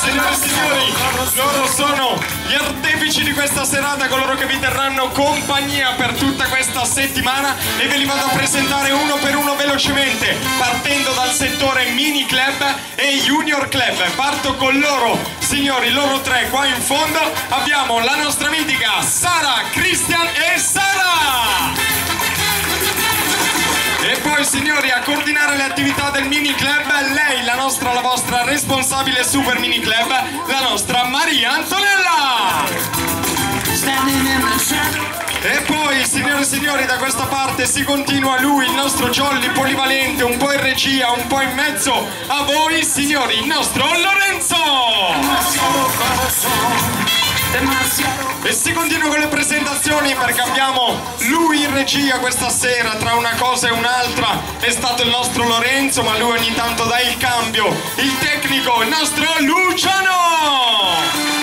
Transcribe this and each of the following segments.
Signore e signori, loro sono gli artefici di questa serata, coloro che vi terranno compagnia per tutta questa settimana, e ve li vado a presentare uno per uno velocemente, partendo dal settore mini club e junior club. Parto con loro, signori, loro tre qua in fondo. Abbiamo la nostra mitica Sara, Christian e Sara. E poi, signori, a coordinare le attività del mini club, lei, la vostra responsabile super mini club, la nostra Maria Antonella. E poi, signore e signori, da questa parte si continua lui, il nostro jolly polivalente, un po' in regia, un po' in mezzo a voi, signori, il nostro Lorenzo. E si continua con le presentazioni, perché abbiamo lui in regia questa sera. Tra una cosa e un'altra è stato il nostro Lorenzo, ma lui ogni tanto dà il cambio. Il tecnico, il nostro Luciano.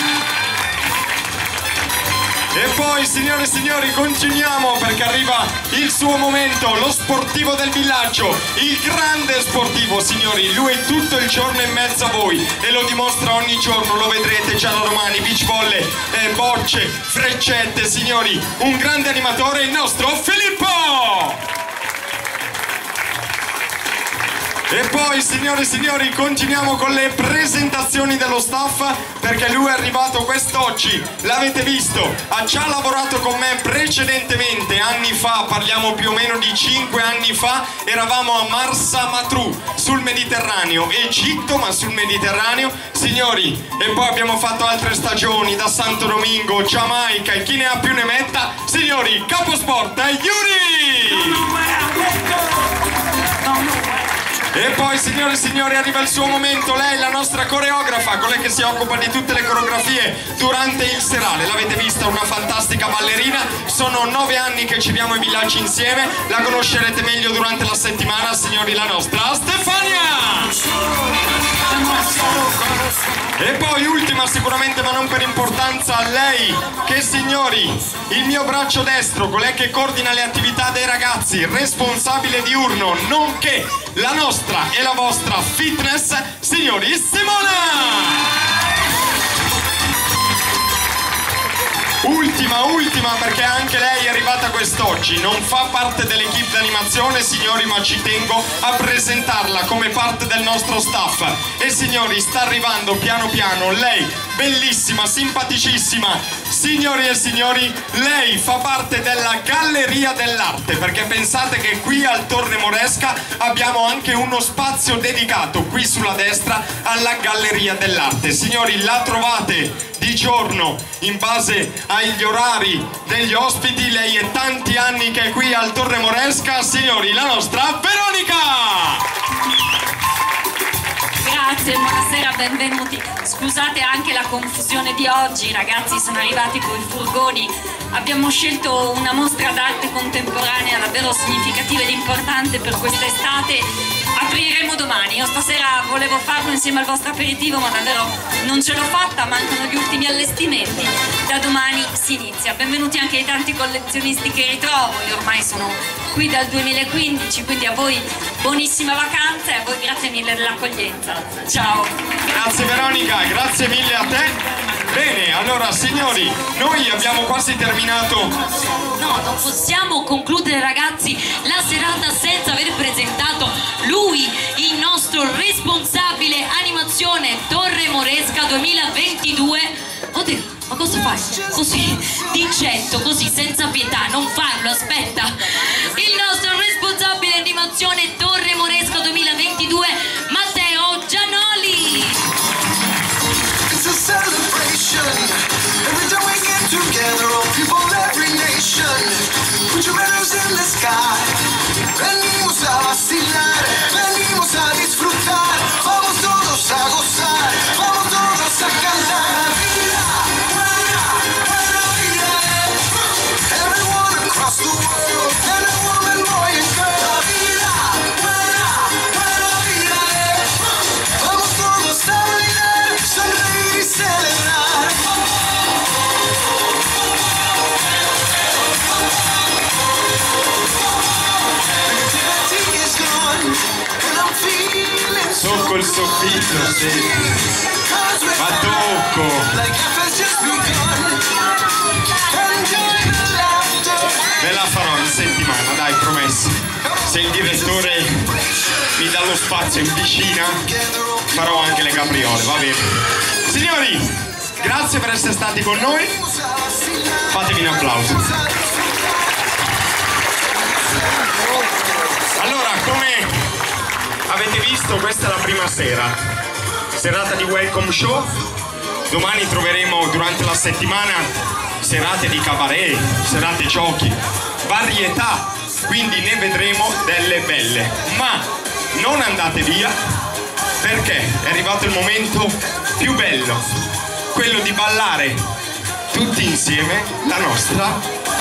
E poi, signore e signori, continuiamo, perché arriva il suo momento, lo sportivo del villaggio, il grande sportivo, signori. Lui è tutto il giorno in mezzo a voi e lo dimostra ogni giorno, lo vedrete già da domani. Beach volley, bocce, freccette, signori. Un grande animatore, il nostro Filippo! E poi, signore e signori, continuiamo con le presentazioni dello staff, perché lui è arrivato quest'oggi, l'avete visto, ha già lavorato con me precedentemente, anni fa, parliamo più o meno di 5 anni fa, eravamo a Marsa Matruh, sul Mediterraneo, Egitto ma sul Mediterraneo, signori, e poi abbiamo fatto altre stagioni, da Santo Domingo, Giamaica, e chi ne ha più ne metta, signori, Caposport, Yuri! E poi, signore e signori, arriva il suo momento, lei, la nostra coreografa, colei che si occupa di tutte le coreografie durante il serale. L'avete vista, una fantastica ballerina, sono 9 anni che giriamo i villaggi insieme, la conoscerete meglio durante la settimana, signori, la nostra Stefania! E poi ultima sicuramente, ma non per importanza, lei che, signori, il mio braccio destro, colei che coordina le attività dei ragazzi, responsabile diurno, nonché la nostra e la vostra fitness, signori, Simona! Ultima, perché anche lei è arrivata quest'oggi, non fa parte dell'equipe d'animazione, signori, ma ci tengo a presentarla come parte del nostro staff. E, signori, sta arrivando piano piano, lei, bellissima, simpaticissima, signori e signori, lei fa parte della Galleria dell'Arte, perché pensate che qui al Torre Moresca abbiamo anche uno spazio dedicato, qui sulla destra, alla Galleria dell'Arte. Signori, la trovate di giorno in base agli orari degli ospiti. Lei è tanti anni che è qui al Torre Moresca, signori, la nostra Veronica! Grazie, buonasera, benvenuti. Scusate anche la confusione di oggi, i ragazzi sono arrivati con i furgoni. Abbiamo scelto una mostra d'arte contemporanea davvero significativa ed importante per quest'estate. Apriremo domani. Io stasera volevo farlo insieme al vostro aperitivo, ma davvero non ce l'ho fatta, mancano gli ultimi allestimenti. Da domani si inizia. Benvenuti anche ai tanti collezionisti che ritrovo, io ormai sono qui dal 2015, quindi a voi buonissima vacanza e a voi grazie mille dell'accoglienza. Ciao! Grazie Veronica, grazie mille a te. Bene, allora signori, noi abbiamo quasi terminato. No, non possiamo concludere, ragazzi, la serata senza aver presentato lui, il nostro responsabile animazione Torre Moresca 2022. Oddio, ma cosa fai? Così, d'incetto, così, senza pietà, non farlo, aspetta. Il nostro responsabile animazione Torre Moresca 2022, Matteo Gianoli. It's a celebration. Every time we get together, all people, every nation. Put your banners in the sky. Venimos a vacilar, venimos a disfrutar. Vamos todos a gozar, vamos todos a cantar. Everyone across the world, men and women, boy and girl. Vamos todos a bailar, sonreír y celebrar. Sotto il soffitto, sì. Ma tocco! Ve la farò in settimana, dai, promesso. Se il direttore mi dà lo spazio in piscina, farò anche le capriole, va bene. Signori, grazie per essere stati con noi. Fatevi un applauso. Allora, come avete visto, questa è la prima serata di welcome show. Domani troveremo durante la settimana serate di cabaret, serate giochi, varietà, quindi ne vedremo delle belle. Ma non andate via, perché è arrivato il momento più bello, quello di ballare tutti insieme la nostra.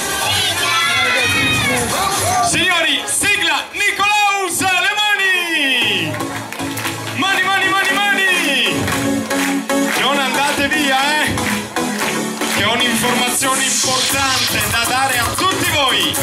Signori, sigla Nicolaus, le mani! Mani, mani, mani, mani! Non andate via, che ho un'informazione importante da dare a tutti voi.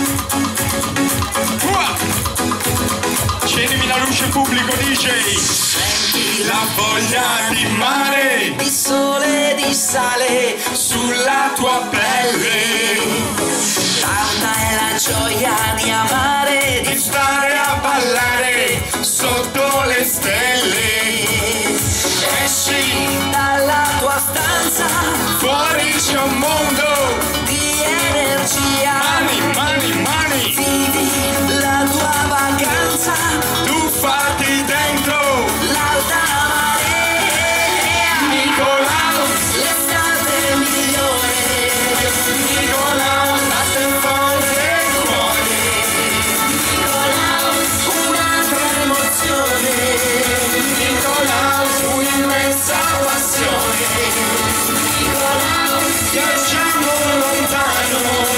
Accendimi la luce, pubblico DJ. La voglia di mare, di sole, di sale sulla tua pelle. Tanta è la gioia di amare, Di stare a ballare sotto le stelle. Esci dalla tua stanza, fuori, c'è un mondo di energia. Mani, mani, mani, Vivi la tua vacanza, tuffati dentro l'alta marea. Nicolaus, L'estate migliore, Nicolaus, batte forte il cuore. Nicolaus, un'altra emozione, Nicolaus, un'immensa passione. Nicolaus, Viaggiamo lontano,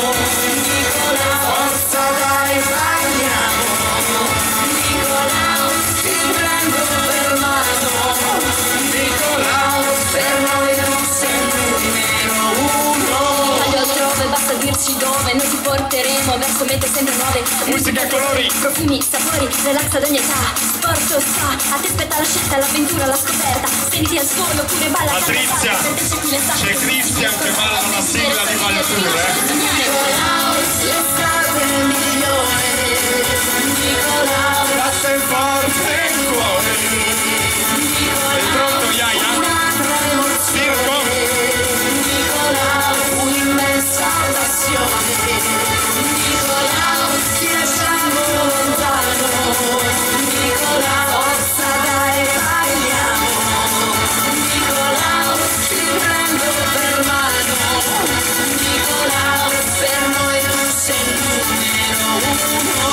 forza dai, balliamo. Nicolaus, ti prendo per mano, Nicolaus, per noi tu sei il numero uno. Voglio altrove, basta dirci dove. Noi ti porteremo verso mete sempre nuove. musica a colori. Profumi, sapori, relax ad ogni età. Sport o spa, a te spetta la scelta, l'avventura, la scoperta. Senti al sole oppure balla. Patrizia, c'è Christian che balla la sigla di Valtour, Nicolaus, l'estate migliore, Nicolaus, Batte forte il cuore. È pronto, Iaia? un'altra emozione, Circo? Nicolaus, un'immensa passione, Nicolaus, viaggiamo lontano, Nicolaus, forza dai, balliamo, Nicolaus, ti prendo per mano, Nicolaus, per noi tu sei il numero uno.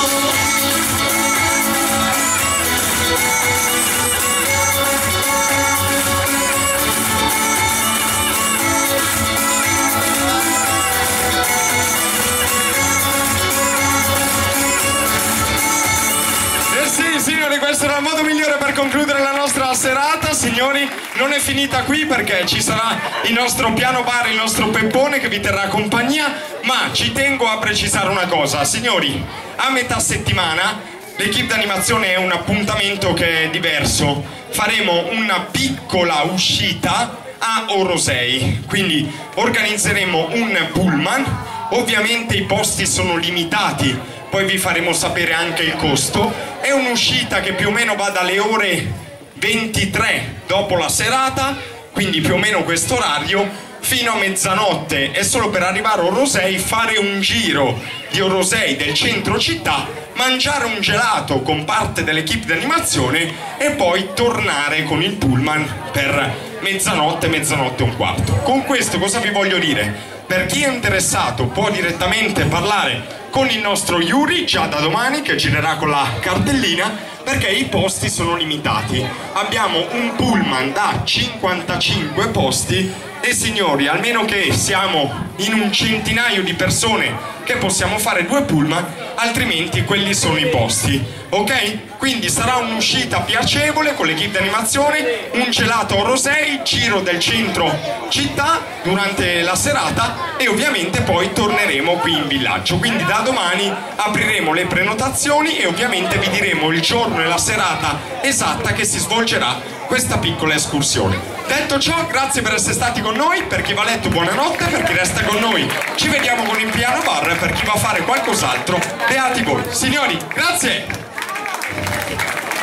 Sì, signori, questo era il modo migliore per concludere la nostra serata. Signori, non è finita qui, perché ci sarà il nostro piano bar, il nostro Peppone che vi terrà compagnia. Ma ci tengo a precisare una cosa, signori: a metà settimana l'equipe d'animazione è un appuntamento che è diverso. Faremo una piccola uscita a Orosei, quindi organizzeremo un pullman. Ovviamente i posti sono limitati, poi vi faremo sapere anche il costo. È un'uscita che più o meno va dalle ore 23 dopo la serata, quindi più o meno questo orario, fino a mezzanotte. È solo per arrivare a Orosei, fare un giro di Orosei, del centro città, mangiare un gelato con parte dell'equipe d'animazione e poi tornare con il pullman per mezzanotte, mezzanotte e un quarto. Con questo cosa vi voglio dire? Per chi è interessato può direttamente parlare con il nostro Yuri già da domani, che girerà con la cartellina, perché i posti sono limitati. Abbiamo un pullman da 55 posti e, signori, almeno che siamo in un centinaio di persone che possiamo fare 2 pullman, altrimenti quelli sono i posti, ok? Quindi sarà un'uscita piacevole con l'equipe d'animazione, un gelato a Orosei, giro del centro città durante la serata e ovviamente poi torneremo qui in villaggio. Quindi da domani apriremo le prenotazioni e ovviamente vi diremo il giorno e la serata esatta che si svolgerà questa piccola escursione. Detto ciò, grazie per essere stati con noi. Per chi va a letto buonanotte, per chi resta con noi ci vediamo con il piano bar, per chi va a fare qualcos'altro beati voi. Signori, grazie!